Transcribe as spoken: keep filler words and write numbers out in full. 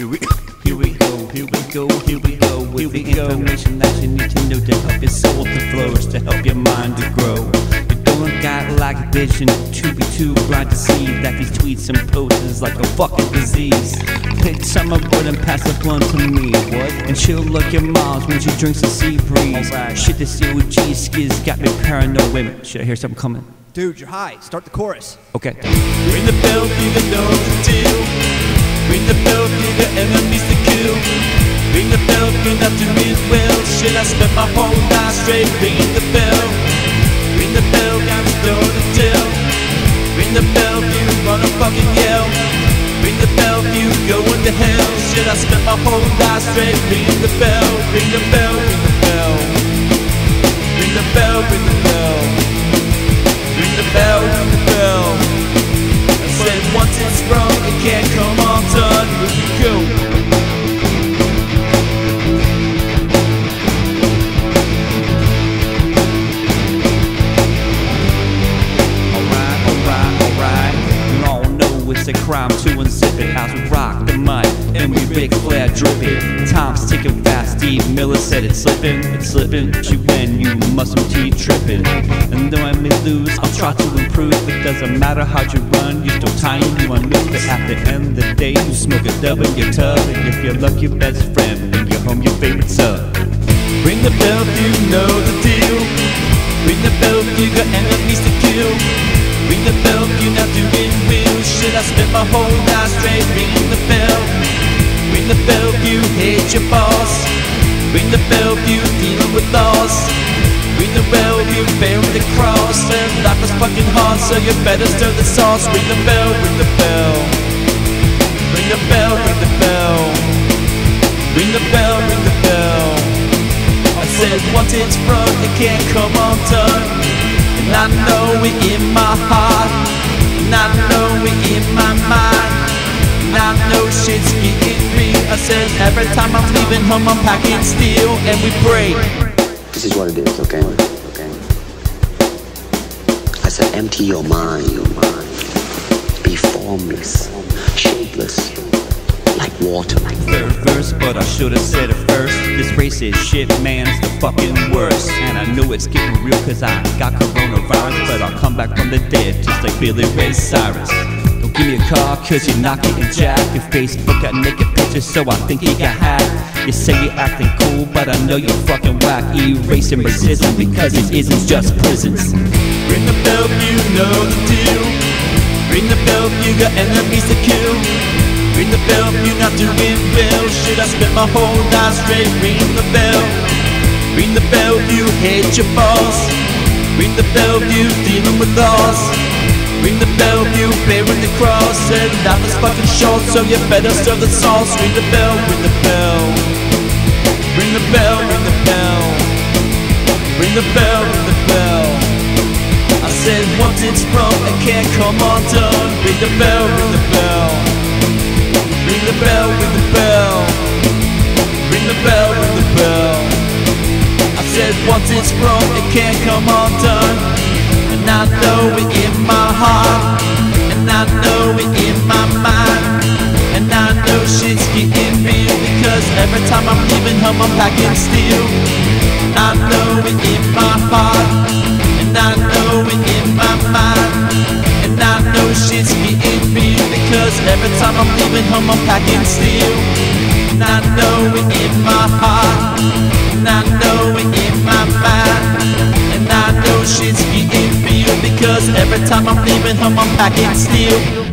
Here we, here we go, here we go, here we go with the information that you need to know to help your soul to flourish, to help your mind to grow. You don't got like a bitch and to be too blind to see that these tweets and posts is like a fucking disease. Pick some aboard and pass the blunt to me, what? And she'll look your mom's when she drinks the sea breeze. Right. Shit, this O G skis got me paranoid. Wait a minute, should I hear something coming? Dude, you're high. Start the chorus. Okay. Ring the bell, you got know the deal. Ring the bell, you got enemies to kill. Ring the bell, you're not doing well. Shit, I spent my whole life straight ringing the bell. Ring the bell, got to know the deal. Ring the bell, you wanna fucking yell. Ring the bell, you going to hell. Shit, I spent my whole life straight ringing the bell. Ring the bell, ring the bell. Ring the bell, ring the bell. Ring the bell, ring the bell. I said once it's sprung, it can't come undone. Here we go. It's a crime to unzip it as we rock the mic and we big flare drip it. Time's ticking fast, Steve Miller said it's slipping, it's slipping. But you when you mustn't keep tripping. And though I may lose, I'll try to improve. It doesn't matter how you run, you're still tiny, you unmove. But at the end of the day, you smoke a dub in your tub. And if you love your best friend, bring you home your favorite sub. Ring the bell, you know the deal. Ring the bell, you got enemies to kill. Ring the bell, you're not doing real shit. I spent my whole life straight ringing the bell. Ring the bell, you hate your boss. Ring the bell, you dealing with loss. Ring the bell, you bearing the cross. And life is fucking hard, so you better stir the sauce. Ring the bell, ring the bell. Ring the bell, ring the bell. Ring the bell, ring the bell. I said once it's sprung, it can't come undone. And I know it in my heart, and I know it in my mind, and I know shit's getting real. I said every time I'm leaving home I'm packing steel and we break. This is what it is, okay? Okay. I said empty your mind, your mind. Be formless, shapeless, like water. Third verse, but I should've said it first. This racist shit, man, it's the fucking worst. And I know it's getting real cause I got coronavirus, but I'll come back from the dead just like Billy Ray Cyrus. Don't give me a call cause you're not getting jacked. Your Facebook got naked pictures so I think you got hacked. You say you're acting cool but I know you're fucking whack. Erasing resistance because it isn't just prisons. Ring the bell, you know the deal. Ring the bell, you got enemies to kill. Ring the bell, you're not doing well. Shit, I spent my whole life straight ringing the bell. Ring the bell, you hate your boss. Ring the bell, you dealing with loss. Ring the bell, you bearing the cross. And life is fucking short, so you better stir the sauce. Ring the bell, ring the bell. Ring the bell, ring the bell. Ring the bell, ring the bell. I said once it's sprung, it can't come undone. Ring the bell, ring the bell. Ring the bell, ring the bell. Ring the bell, ring the bell. I said once it's sprung, it can't come undone. And I know it in my heart, and I know it in my mind, and I know shit's getting real because every time I'm leaving home I'm packing steel. I know it in my heart, and I know it in my mind, and I know shit's getting real because every time I'm leaving home I'm packing steel. And I know it in my heart, and I know it in my mind, and I know shit's getting real because every time I'm leaving home I'm packing steel.